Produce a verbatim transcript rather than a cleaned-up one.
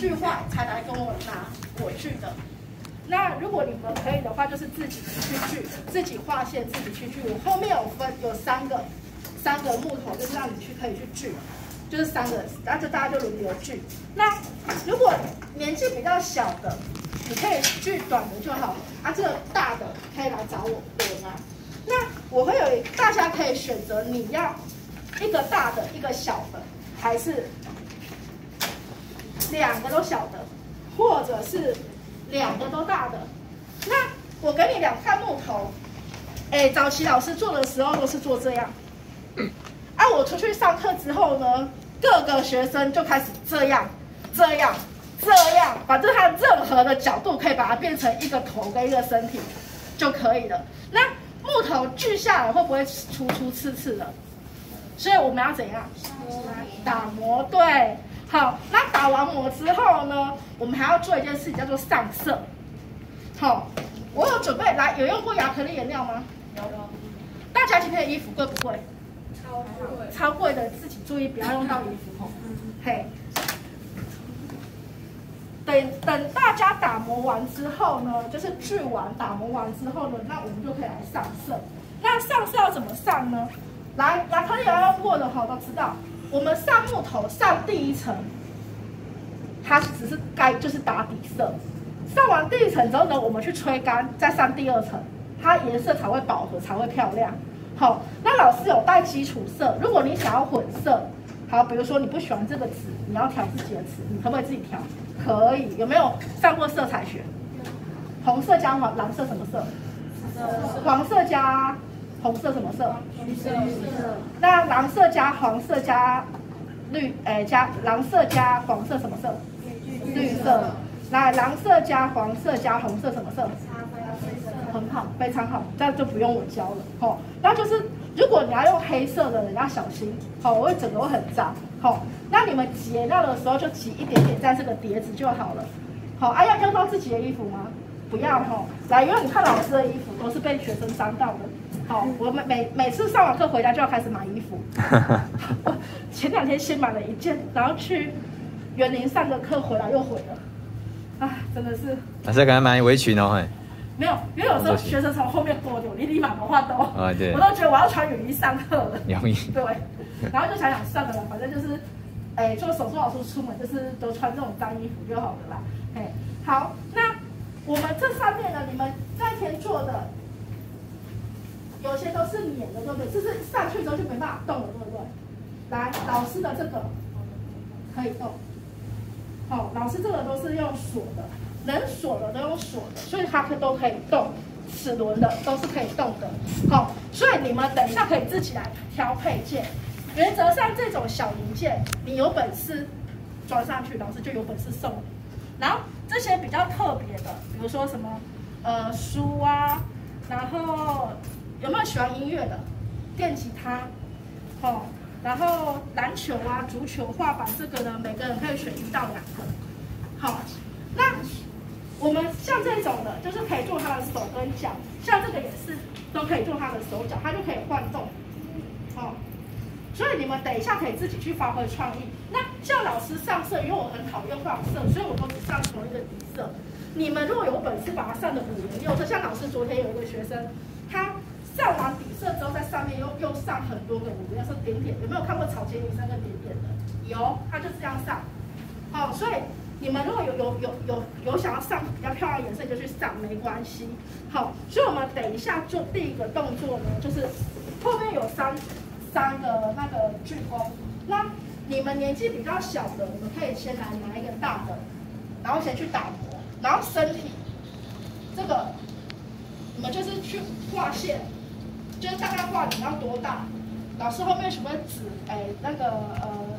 锯坏才来跟我拿我锯的。那如果你们可以的话，就是自己去锯，自己画线，自己去锯。我后面有分有三个三个木头，就是让你去可以去锯，就是三个，然后就大家就轮流锯。那如果年纪比较小的，你可以锯短的就好啊，这个大的可以来找我我拿。那我会有大家可以选择你要一个大的，一个小的，还是两个都小的，或者是两个都大的。那我给你两块木头，哎，早期老师做的时候都是做这样。啊，我出去上课之后呢，各个学生就开始这样、这样、这样，反正它任何的角度可以把它变成一个头跟一个身体就可以了。那木头锯下来会不会粗粗刺刺的？所以我们要怎样？打磨，对。好，那打完磨之后呢，我们还要做一件事情叫做上色。好，我有准备来，有用过亚克力颜料吗？有。大家今天的衣服贵不贵？超贵。超贵的，自己注意不要用到衣服哦。嘿。等等，大家打磨完之后呢，就是锯完、打磨完之后呢，那我们就可以来上色。那上色要怎么上呢？来，亚克力颜料用过的哈都知道。我们上木头上第一层，它只是该就是打底色。上完第一层之后呢，我们去吹干，再上第二层，它颜色才会饱和，才会漂亮。好，那老师有带基础色，如果你想要混色，好，比如说你不喜欢这个紫，你要调自己的紫，你可不可以自己调？可以。有没有上过色彩学？红色加黄，蓝色什么色？黄色加红色什么色？绿色。那蓝色加黄色加绿，哎，加蓝色加黄色什么色？绿色。来，蓝色加黄色加红色什么色？很好，非常好，这样就不用我教了。哦，那就是如果你要用黑色的，你要小心，好、哦，我会整个会很脏。好、哦，那你们挤颜料的时候就挤一点点在这个碟子就好了。好、哦，啊，要用到自己的衣服吗？不要哈、哦。来，因为你看老师的衣服都是被学生脏到的。好，我每每每次上完课回家就要开始买衣服。我前两天先买了一件，然后去园林上个课回来又毁了。啊，真的是。 老师刚才买围裙哦，嘿。 没有，因为有时候学生从后面过我，你立马不换兜。 啊，对。 我都觉得我要穿雨衣上课了。 容易。 对，然后就想想算了啦，反正就是，哎，做手术老师出门就是都穿这种脏衣服就好了啦。哎，好，那我们这上面呢，你们那天做的，有些都是粘的，对不对？就是上去之后就没办法动了，对不对？来，老师的这个可以动。好、哦，老师这个都是用锁的。能锁的都用锁的，所以它可都可以动，齿轮的都是可以动的。好、哦，所以你们等一下可以自己来挑配件。原则上这种小零件，你有本事装上去，老师就有本事送你。然后这些比较特别的，比如说什么呃书啊，然后有没有喜欢音乐的？电吉他，哦，然后篮球啊、足球、画板这个呢，每个人可以选一到两个。好、哦，那。我们像这种的，就是可以做他的手跟脚，像这个也是都可以做他的手脚，它就可以换动，哦。所以你们等一下可以自己去发挥创意。那像老师上色，因为我很讨厌放色，所以我都只上同一个底色。你们如果有本事把它上的五颜六色，像老师昨天有一个学生，他上完底色之后，在上面又又上很多个五颜六色点点，有没有看过草间弥生跟点点的？有，他就这样上，哦，所以。你们如果有有有有有想要上比较漂亮的颜色，就去上，没关系。好，所以我们等一下做第一个动作呢，就是后面有三三个那个锯工。那你们年纪比较小的，我们可以先来拿一个大的，然后先去打磨，然后身体这个你们就是去画线，就是大概画你要多大。老师后面什么指哎那个呃